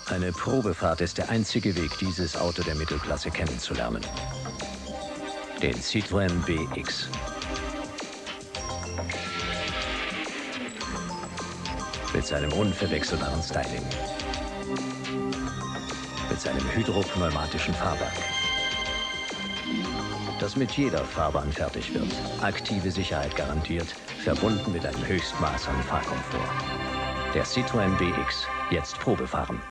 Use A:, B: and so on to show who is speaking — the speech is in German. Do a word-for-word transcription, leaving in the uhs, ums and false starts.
A: Eine Probefahrt ist der einzige Weg, dieses Auto der Mittelklasse kennenzulernen. Den Citroën B X. Mit seinem unverwechselbaren Styling. Mit seinem hydropneumatischen Fahrwerk. Das mit jeder Fahrbahn fertig wird. Aktive Sicherheit garantiert, verbunden mit einem Höchstmaß an Fahrkomfort. Der Citroën B X. Jetzt Probefahren.